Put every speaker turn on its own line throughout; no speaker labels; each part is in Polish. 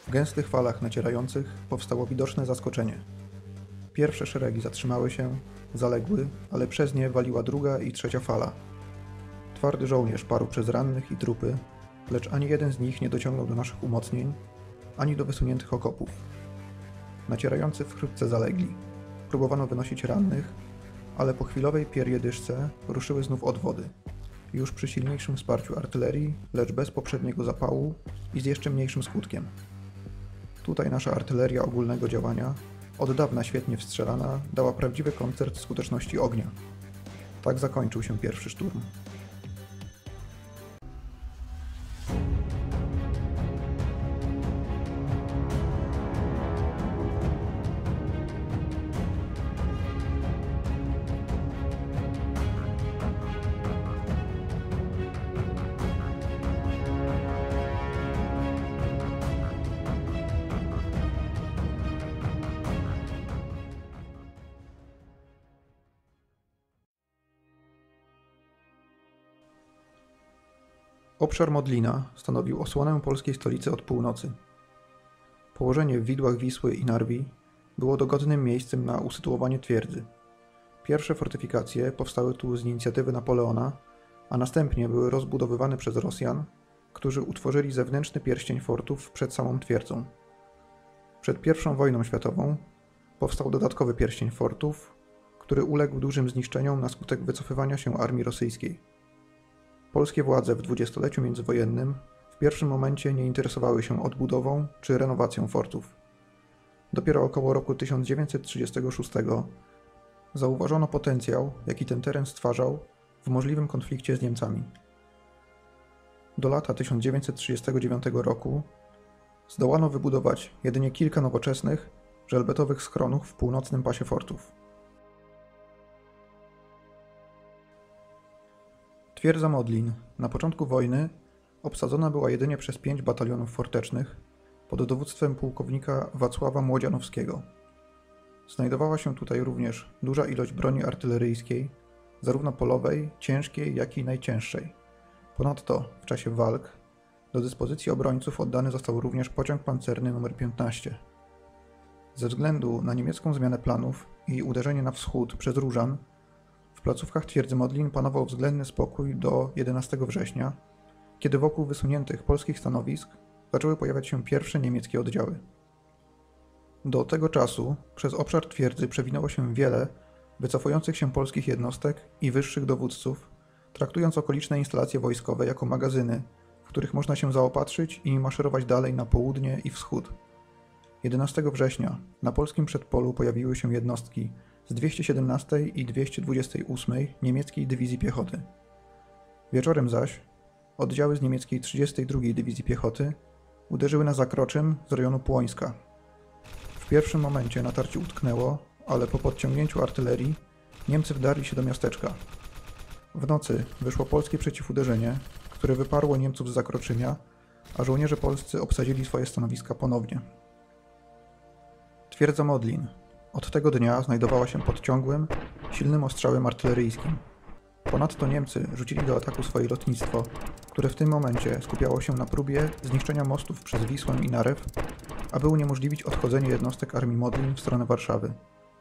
W gęstych falach nacierających powstało widoczne zaskoczenie. Pierwsze szeregi zatrzymały się, zaległy, ale przez nie waliła druga i trzecia fala. Twardy żołnierz parł przez rannych i trupy, lecz ani jeden z nich nie dociągnął do naszych umocnień, ani do wysuniętych okopów. Nacierający wkrótce zalegli. Próbowano wynosić rannych, ale po chwilowej pierjedyszce ruszyły znów odwody. Już przy silniejszym wsparciu artylerii, lecz bez poprzedniego zapału i z jeszcze mniejszym skutkiem. Tutaj nasza artyleria ogólnego działania, od dawna świetnie wstrzelana, dała prawdziwy koncert skuteczności ognia. Tak zakończył się pierwszy szturm. Obszar Modlina stanowił osłonę polskiej stolicy od północy. Położenie w widłach Wisły i Narwi było dogodnym miejscem na usytuowanie twierdzy. Pierwsze fortyfikacje powstały tu z inicjatywy Napoleona, a następnie były rozbudowywane przez Rosjan, którzy utworzyli zewnętrzny pierścień fortów przed samą twierdzą. Przed I wojną światową powstał dodatkowy pierścień fortów, który uległ dużym zniszczeniom na skutek wycofywania się armii rosyjskiej. Polskie władze w dwudziestoleciu międzywojennym w pierwszym momencie nie interesowały się odbudową czy renowacją fortów. Dopiero około roku 1936 zauważono potencjał, jaki ten teren stwarzał w możliwym konflikcie z Niemcami. Do lata 1939 roku zdołano wybudować jedynie kilka nowoczesnych, żelbetowych schronów w północnym pasie fortów. Twierdza Modlin na początku wojny obsadzona była jedynie przez 5 batalionów fortecznych pod dowództwem pułkownika Wacława Młodzianowskiego. Znajdowała się tutaj również duża ilość broni artyleryjskiej, zarówno polowej, ciężkiej, jak i najcięższej. Ponadto w czasie walk do dyspozycji obrońców oddany został również pociąg pancerny nr 15. Ze względu na niemiecką zmianę planów i uderzenie na wschód przez Różan, w placówkach twierdzy Modlin panował względny spokój do 11 września, kiedy wokół wysuniętych polskich stanowisk zaczęły pojawiać się pierwsze niemieckie oddziały. Do tego czasu przez obszar twierdzy przewinęło się wiele wycofujących się polskich jednostek i wyższych dowódców, traktując okoliczne instalacje wojskowe jako magazyny, w których można się zaopatrzyć i maszerować dalej na południe i wschód. 11 września na polskim przedpolu pojawiły się jednostki z 217 i 228 niemieckiej dywizji piechoty. Wieczorem zaś oddziały z niemieckiej 32 dywizji piechoty uderzyły na Zakroczym z rejonu Płońska. W pierwszym momencie natarcie utknęło, ale po podciągnięciu artylerii Niemcy wdarli się do miasteczka. W nocy wyszło polskie przeciwuderzenie, które wyparło Niemców z Zakroczymia, a żołnierze polscy obsadzili swoje stanowiska ponownie. Twierdza Modlin od tego dnia znajdowała się pod ciągłym, silnym ostrzałem artyleryjskim. Ponadto Niemcy rzucili do ataku swoje lotnictwo, które w tym momencie skupiało się na próbie zniszczenia mostów przez Wisłę i Narew, aby uniemożliwić odchodzenie jednostek armii Modlin w stronę Warszawy.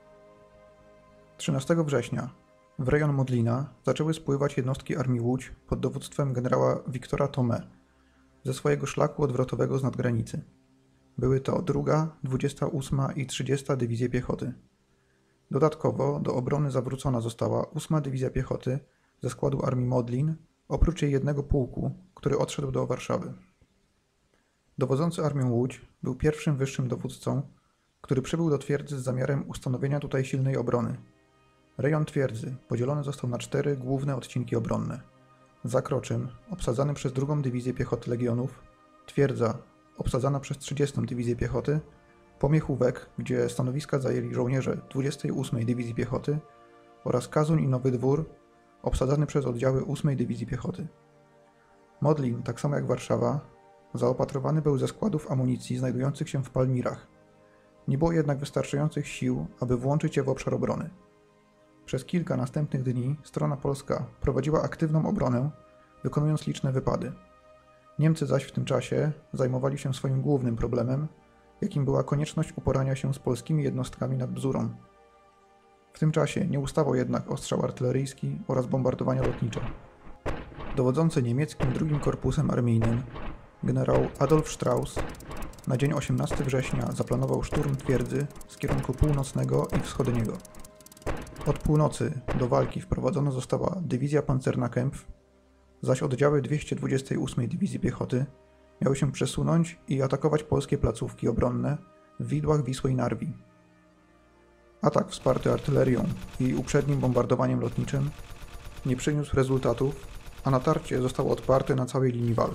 13 września w rejon Modlina zaczęły spływać jednostki armii Łódź pod dowództwem generała Wiktora Thomé ze swojego szlaku odwrotowego z nadgranicy. Były to 2., 28. i 30. Dywizje Piechoty. Dodatkowo do obrony zawrócona została 8. Dywizja Piechoty ze składu armii Modlin, oprócz jej jednego pułku, który odszedł do Warszawy. Dowodzący armią Łódź był pierwszym wyższym dowódcą, który przybył do twierdzy z zamiarem ustanowienia tutaj silnej obrony. Rejon twierdzy podzielony został na 4 główne odcinki obronne. Zakroczym, obsadzany przez 2. Dywizję Piechoty Legionów, twierdza, obsadzana przez 30. Dywizję Piechoty, Pomiechówek, gdzie stanowiska zajęli żołnierze 28. Dywizji Piechoty oraz Kazuń i Nowy Dwór, obsadzany przez oddziały 8. Dywizji Piechoty. Modlin, tak samo jak Warszawa, zaopatrowany był ze składów amunicji znajdujących się w Palmirach. Nie było jednak wystarczających sił, aby włączyć je w obszar obrony. Przez kilka następnych dni strona polska prowadziła aktywną obronę, wykonując liczne wypady. Niemcy zaś w tym czasie zajmowali się swoim głównym problemem, jakim była konieczność uporania się z polskimi jednostkami nad Bzurą. W tym czasie nie ustawał jednak ostrzał artyleryjski oraz bombardowania lotnicze. Dowodzący niemieckim II Korpusem Armijnym generał Adolf Strauss na dzień 18 września zaplanował szturm twierdzy z kierunku północnego i wschodniego. Od północy do walki wprowadzona została dywizja pancerna Kempf, zaś oddziały 228 Dywizji Piechoty miały się przesunąć i atakować polskie placówki obronne w widłach Wisły i Narwi. Atak wsparty artylerią i uprzednim bombardowaniem lotniczym nie przyniósł rezultatów, a natarcie zostało odparte na całej linii walk.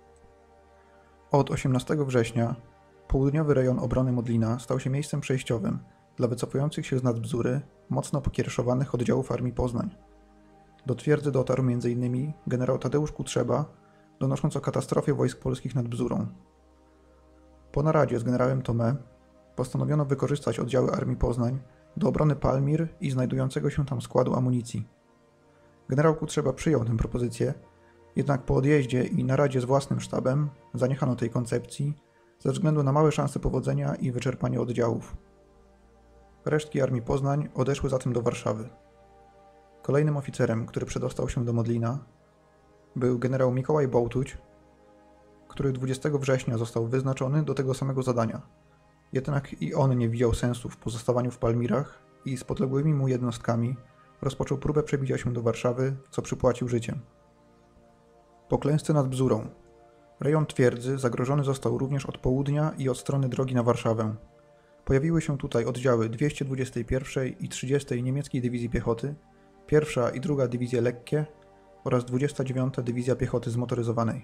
Od 18 września południowy rejon obrony Modlina stał się miejscem przejściowym dla wycofujących się z nad Bzury mocno pokiereszowanych oddziałów Armii Poznań. Do twierdzy dotarł m.in. generał Tadeusz Kutrzeba, donosząc o katastrofie wojsk polskich nad Bzurą. Po naradzie z generałem Thomé postanowiono wykorzystać oddziały Armii Poznań do obrony Palmir i znajdującego się tam składu amunicji. Generał Kutrzeba przyjął tę propozycję, jednak po odjeździe i naradzie z własnym sztabem zaniechano tej koncepcji ze względu na małe szanse powodzenia i wyczerpanie oddziałów. Resztki Armii Poznań odeszły zatem do Warszawy. Kolejnym oficerem, który przedostał się do Modlina, był generał Mikołaj Bołtuć, który 20 września został wyznaczony do tego samego zadania. Jednak i on nie widział sensu w pozostawaniu w Palmirach i z podległymi mu jednostkami rozpoczął próbę przebicia się do Warszawy, co przypłacił życiem. Po klęsce nad Bzurą rejon twierdzy zagrożony został również od południa i od strony drogi na Warszawę. Pojawiły się tutaj oddziały 221 i 30 niemieckiej Dywizji Piechoty, 1. i 2. Dywizje Lekkie oraz 29. Dywizja Piechoty Zmotoryzowanej.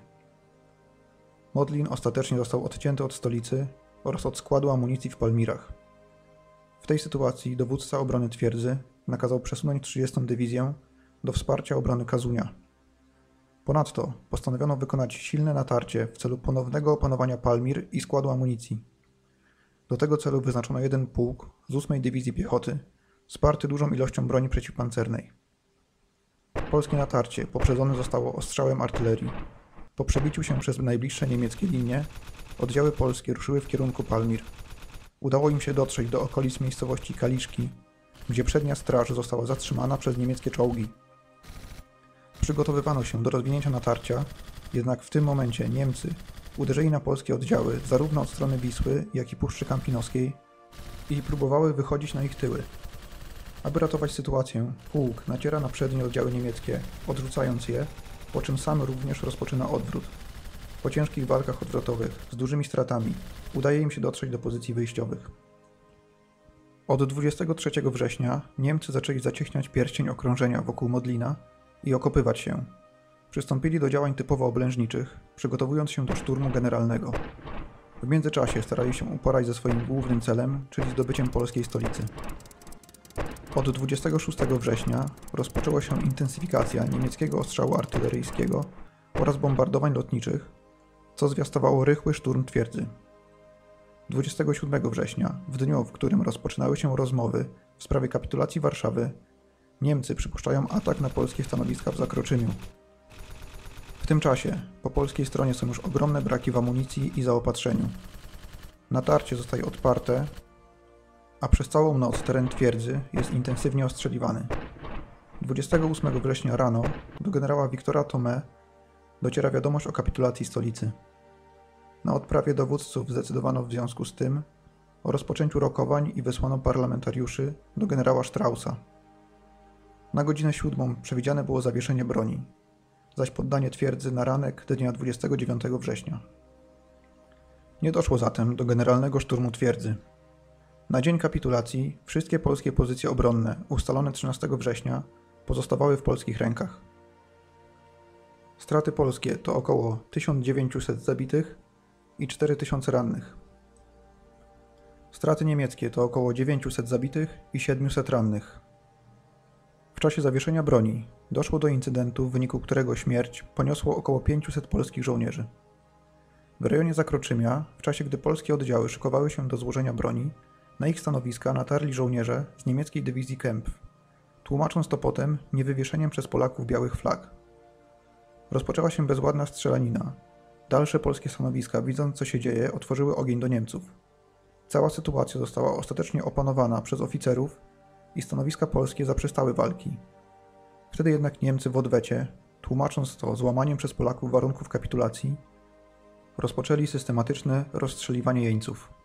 Modlin ostatecznie został odcięty od stolicy oraz od składu amunicji w Palmirach. W tej sytuacji dowódca obrony twierdzy nakazał przesunąć 30. Dywizję do wsparcia obrony Kazunia. Ponadto postanowiono wykonać silne natarcie w celu ponownego opanowania Palmir i składu amunicji. Do tego celu wyznaczono jeden pułk z 8. Dywizji Piechoty, wsparty dużą ilością broni przeciwpancernej. Polskie natarcie poprzedzone zostało ostrzałem artylerii. Po przebiciu się przez najbliższe niemieckie linie, oddziały polskie ruszyły w kierunku Palmir. Udało im się dotrzeć do okolic miejscowości Kaliszki, gdzie przednia straż została zatrzymana przez niemieckie czołgi. Przygotowywano się do rozwinięcia natarcia, jednak w tym momencie Niemcy uderzyli na polskie oddziały zarówno od strony Wisły, jak i Puszczy Kampinoskiej i próbowały wychodzić na ich tyły. Aby ratować sytuację, pułk naciera na przednie oddziały niemieckie, odrzucając je, po czym sam również rozpoczyna odwrót. Po ciężkich walkach odwrotowych z dużymi stratami udaje im się dotrzeć do pozycji wyjściowych. Od 23 września Niemcy zaczęli zacieśniać pierścień okrążenia wokół Modlina i okopywać się. Przystąpili do działań typowo oblężniczych, przygotowując się do szturmu generalnego. W międzyczasie starali się uporać ze swoim głównym celem, czyli zdobyciem polskiej stolicy. Od 26 września rozpoczęła się intensyfikacja niemieckiego ostrzału artyleryjskiego oraz bombardowań lotniczych, co zwiastowało rychły szturm twierdzy. 27 września, w dniu, w którym rozpoczynały się rozmowy w sprawie kapitulacji Warszawy, Niemcy przypuszczają atak na polskie stanowiska w Zakroczymiu. W tym czasie po polskiej stronie są już ogromne braki w amunicji i zaopatrzeniu. Natarcie zostaje odparte, a przez całą noc teren twierdzy jest intensywnie ostrzeliwany. 28 września rano do generała Wiktora Thomé dociera wiadomość o kapitulacji stolicy. Na odprawie dowódców zdecydowano w związku z tym o rozpoczęciu rokowań i wysłano parlamentariuszy do generała Straussa. Na godzinę 7 przewidziane było zawieszenie broni, zaś poddanie twierdzy na ranek dnia 29 września. Nie doszło zatem do generalnego szturmu twierdzy. Na dzień kapitulacji wszystkie polskie pozycje obronne ustalone 13 września pozostawały w polskich rękach. Straty polskie to około 1900 zabitych i 4000 rannych. Straty niemieckie to około 900 zabitych i 700 rannych. W czasie zawieszenia broni doszło do incydentu, w wyniku którego śmierć poniosło około 500 polskich żołnierzy. W rejonie Zakroczymia, w czasie gdy polskie oddziały szykowały się do złożenia broni, na ich stanowiska natarli żołnierze z niemieckiej dywizji Kempf, tłumacząc to potem niewywieszeniem przez Polaków białych flag. Rozpoczęła się bezładna strzelanina, Dalsze polskie stanowiska, widząc co się dzieje, otworzyły ogień do Niemców. Cała sytuacja została ostatecznie opanowana przez oficerów i stanowiska polskie zaprzestały walki. Wtedy jednak Niemcy w odwecie, tłumacząc to złamaniem przez Polaków warunków kapitulacji, rozpoczęli systematyczne rozstrzeliwanie jeńców.